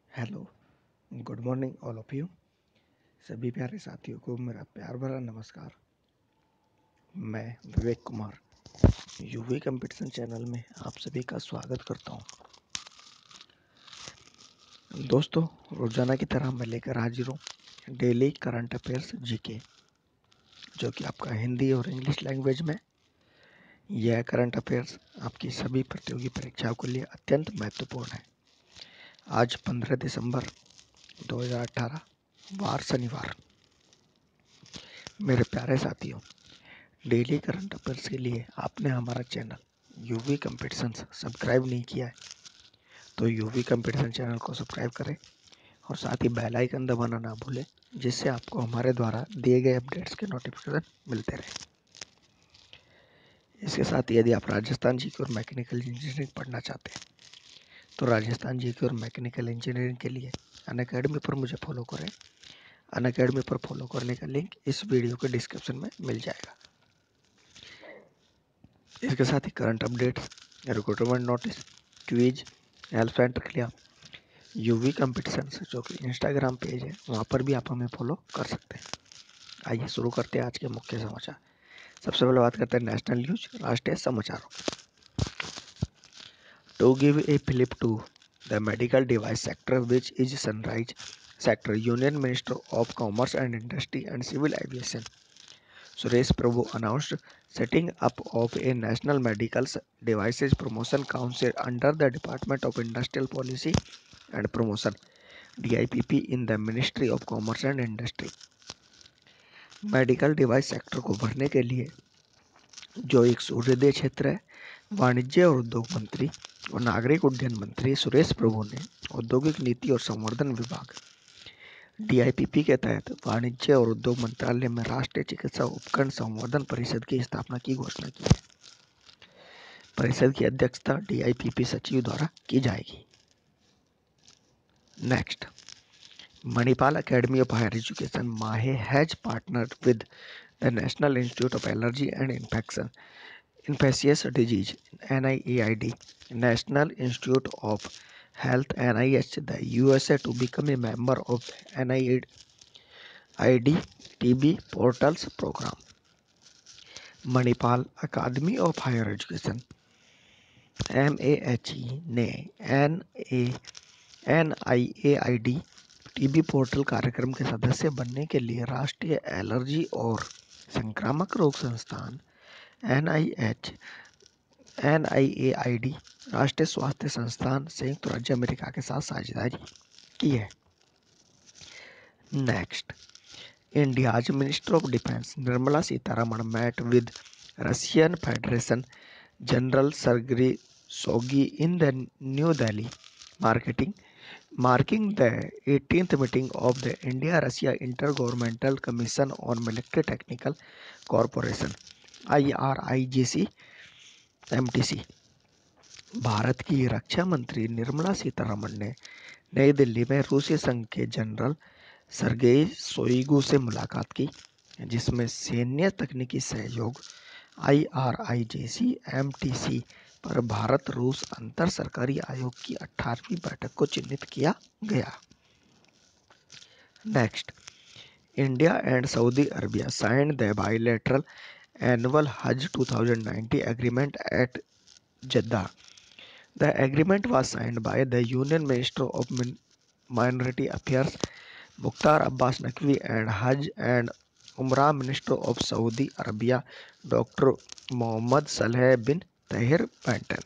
Hello, good morning all of you. सभी प्यारे साथियों को मेरा प्यार भरा नमस्कार। मैं Vivek Kumar UV competition channel में आप सभी का स्वागत करता हूं। दोस्तों, रोजाना की तरह मैं लेकर हाजिर हूँ डेली करंट अफेयर्स जीके, जो कि आपका हिंदी और इंग्लिश लैंग्वेज में। यह करंट अफेयर्स आपकी सभी प्रतियोगी परीक्षाओं के लिए अत्यंत महत्वपूर्ण है। आज 15 दिसंबर 2018 वार शनिवार। मेरे प्यारे साथियों, डेली करंट अफेयर्स के लिए आपने हमारा चैनल यूवी कंपटीशंस सब्सक्राइब नहीं किया है तो यूवी कंपटीशन चैनल को सब्सक्राइब करें और साथ ही बेल आइकन दबाना ना भूलें, जिससे आपको हमारे द्वारा दिए गए अपडेट्स के नोटिफिकेशन मिलते रहे। इसके साथ ही यदि आप राजस्थान जीके और मैकेनिकल इंजीनियरिंग पढ़ना चाहते हैं तो राजस्थान जीके और मैकेनिकल इंजीनियरिंग के लिए अनअकैडमी पर मुझे फॉलो करें। अनअकैडमी पर फॉलो करने का लिंक इस वीडियो के डिस्क्रिप्शन में मिल जाएगा। इसके साथ ही current updates, recruitment notice, quiz, help centre के लिए आप यूवी कंपटीशंस जो कि इंस्टाग्राम पेज है वहाँ पर भी आप हमें फॉलो कर सकते हैं। आइए शुरू करते हैं आज के मुख्य समाचार। सबसे पहले बात करते हैं नेशनल न्यूज, राष्ट्रीय समाचारों। To give a fillip to the medical device sector which is sunrise sector, union minister of commerce and industry and civil aviation Suresh Prabhu announced setting up of a National Medical Devices Promotion Council under the Department of Industrial Policy and Promotion (DIPP) in the Ministry of Commerce and Industry। Medical device sector को भरने के लिए जो एक सूर्योदय क्षेत्र है, वाणिज्य और उद्योग मंत्री और नागरिक उड्डयन मंत्री सुरेश प्रभु ने औद्योगिक नीति और संवर्धन विभाग DIPP के तहत वाणिज्य और उद्योग मंत्रालय में राष्ट्रीय चिकित्सा उपकरण संवर्धन परिषद की स्थापना की घोषणा की है। परिषद की अध्यक्षता DIPP सचिव द्वारा की जाएगी। Next, Manipal academy of higher education Mahe has partnered with the national institute of allergy and infectious disease NIAID, national institute of health NIH, the USA to become a member of NIAID TB portals programme. Manipal academy of higher education MAHE ने NIAID TB portal कार्यक्रम के सदस्य बनने के लिए राष्ट्रीय allergy और संक्रामक रोग संस्थान NIAID राष्ट्रीय स्वास्थ्य संस्थान संयुक्त राज्य अमेरिका के साथ साझेदारी की है। Next, India's minister of defence Nirmala Sitharaman met with Russian federation general Sergei Shoigu in the New Delhi, marking the 18th meeting of the India-Russia Intergovernmental Commission on Military Technical Cooperation IRIGC MTC। Bharat की रक्षा मंत्री निर्मला सीतारमण ने नई दिल्ली में रूसी संघ के general Sergei Shoigu से मुलाकात की, जिसमें सैन्य तकनीकी सहयोग IRIGC MTC पर भारत रूस अंतर सरकारी आयोग की 18वीं बैठक को चिन्हित किया गया। Next, India and Saudi Arabia signed the bilateral annual Haj 2019 agreement at Jeddah. The agreement was signed by the Union Minister of Minority Affairs Mukhtar Abbas Naqvi and Hajj and Umrah Minister of Saudi Arabia Dr. Mohammed Saleh bin Tahir Bantan।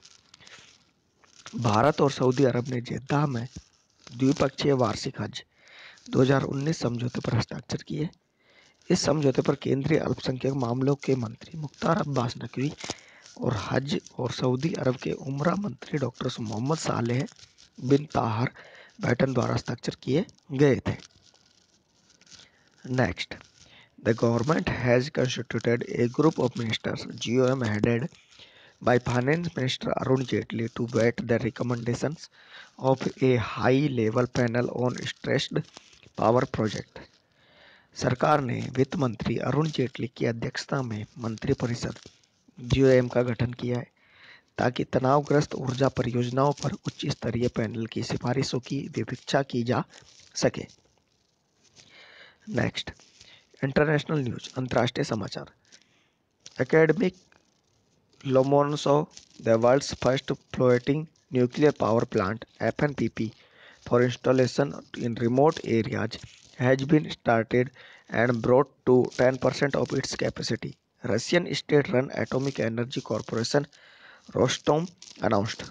Bharat और सऊदी अरब ने Jeddah में द्विपक्षीय वार्षिक हज 2019 समझौते पर हस्ताक्षर किए। इस समझौते पर केंद्रीय अल्पसंख्यक मामलों के मंत्री मुख्तार अब्बास नकवी और हज और सऊदी अरब के उमरा मंत्री doctor Mohammad Saleh bin Tahir Bantan द्वारा हस्ताक्षर किए गए थे। Next, the government has constituted a group of ministers GOM headed by finance minister Arun Jaitley to vet the recommendations of a high level panel on stressed power project. सरकार ने वित्त मंत्री अरुण जेटली की अध्यक्षता में मंत्रिपरिषद GOM का गठन किया है ताकि तनावग्रस्त ऊर्जा परियोजनाओं पर उच्च स्तरीय पैनल की सिफारिशों की विवेचना की जा सके। नेक्स्ट, इंटरनेशनल न्यूज, अंतर्राष्ट्रीय समाचार। Academic Lomonosov, the world's first floating nuclear power plant (FNPP) for installation in remote areas, has been started and brought to 10% of its capacity, Russian state-run Atomic Energy Corporation Rostom announced.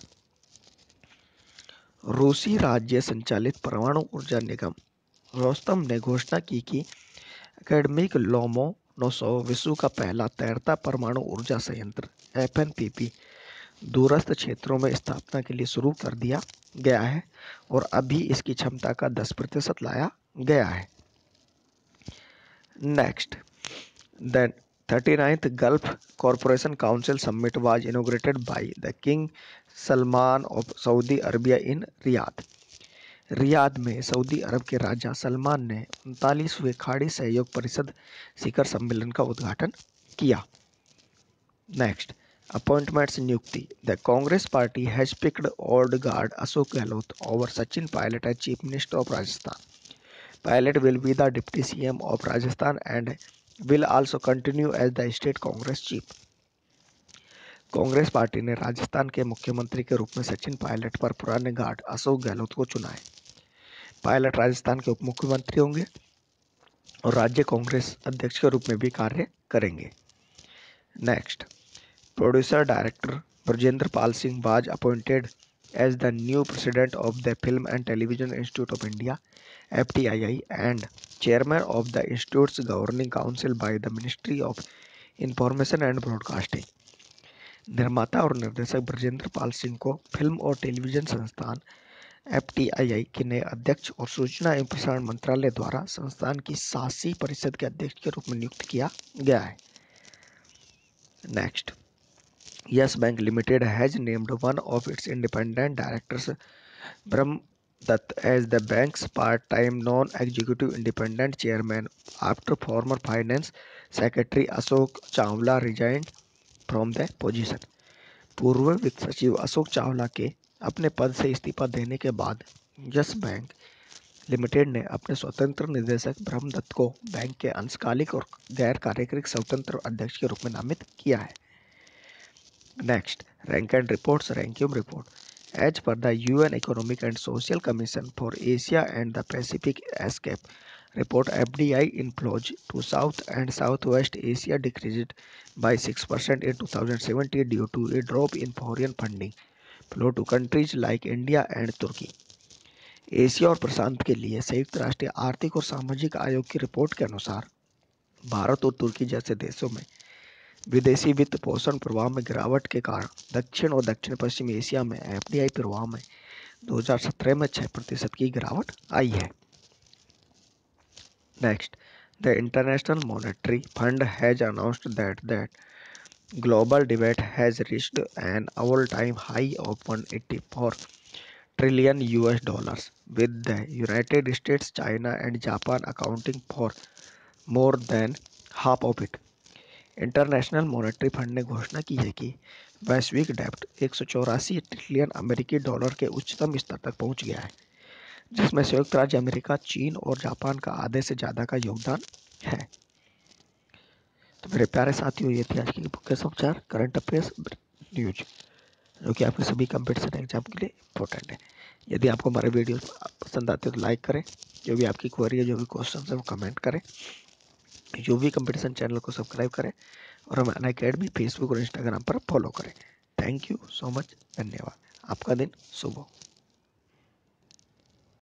रूसी राज्य संचालित परमाणु ऊर्जा निगम रोस्तम ने घोषणा की कि academic Lomonosov विश्व का पहला तैरता परमाणु ऊर्जा संयंत्र (FNPP) दूरस्थ क्षेत्रों में स्थापना के लिए शुरू कर दिया गया है और अभी इसकी क्षमता का 10% लाया गया है। Next, the 39th Gulf Cooperation Council Summit was inaugurated by the King Salman of Saudi Arabia in Riyadh. Riyadh में सऊदी अरब के राजा सलमान ने 39वें खाड़ी सहयोग परिषद शिखर सम्मेलन का उद्घाटन किया। नेक्स्ट, अपॉइंटमेंट्स, नियुक्ति। The Congress party has picked old guard Ashok Gehlot over Sachin Pilot as chief minister of Rajasthan. Pilot will be the Deputy CM of Rajasthan and will also continue as the State Congress Chief. Congress party ने राजस्थान के मुख्यमंत्री के रूप में सचिन पायलट पर पुराने guard Ashok Gehlot को चुना है। पायलट राजस्थान के उप मुख्यमंत्री होंगे और राज्य कांग्रेस अध्यक्ष के रूप में भी कार्य करेंगे। Next, producer director Brajendra Pal Singh was appointed as the new president of the Film and Television Institute of India (FTII) and chairman of the institute's governing council by the Ministry of Information and Broadcasting. निर्माता और निर्देशक ब्रजेंद्र पाल सिंह को film और television संस्थान FTII के नए अध्यक्ष और सूचना एवं प्रसारण मंत्रालय द्वारा संस्थान की शासी परिषद के अध्यक्ष के रूप में नियुक्त किया गया है। Next, Yes Bank Limited has named one of its independent directors, Brahm Dutt, as the bank's part-time non-executive independent chairman after former finance secretary Ashok Chawla resigned from the position. पूर्व वित्त सचिव अशोक चावला के अपने पद से इस्तीफा देने के बाद यस बैंक लिमिटेड ने अपने स्वतंत्र निदेशक ब्रह्म दत्त को बैंक के अंशकालिक और गैर कार्यकारिक स्वतंत्र अध्यक्ष के रूप में नामित किया है। Next, rank and reports, ranking report. As per the UN Economic and Social Commission for Asia and the Pacific (ASCAP) report, FDI inflows to South and Southwest Asia decreased by 6% in 2017 due to a drop in foreign funding flow to countries like India and Turkey. Asia और प्रशांत के लिए संयुक्त राष्ट्र आर्थिक और सामाजिक आयोग की रिपोर्ट के अनुसार भारत और तुर्की जैसे देशों में विदेशी वित्त पोषण प्रवाह में गिरावट के कारण दक्षिण और दक्षिण पश्चिमी एशिया में FDI प्रवाह में 2017 में 6% की गिरावट आई है। Next, the international monetary fund has announced that global डेब्ट has reached an all time high of 184 trillion US dollars with the United States, China and Japan accounting for more than half of it. International monetary fund ने घोषणा की है कि वैश्विक डेब्ट 184 trillion अमेरिकी dollar के उच्चतम स्तर तक पहुंच गया है, जिसमें संयुक्त राज्य अमेरिका, चीन और जापान का आधे से ज़्यादा का योगदान है। तो मेरे प्यारे साथियों, ये थी आज की मुख्य समाचार, करंट अफेयर्स न्यूज, जो कि आपके सभी कंपटीशन एग्जाम के लिए इम्पोर्टेंट है। यदि आपको हमारे वीडियो पसंद आते तो लाइक करें, जो भी आपकी क्वेरी है, जो भी क्वेश्चन है वो कमेंट करें, यूवी कंपटीशन चैनल को सब्सक्राइब करें और हमें अनअकैडमी फेसबुक और इंस्टाग्राम पर फॉलो करें। थैंक यू सो मच, धन्यवाद। आपका दिन शुभ हो।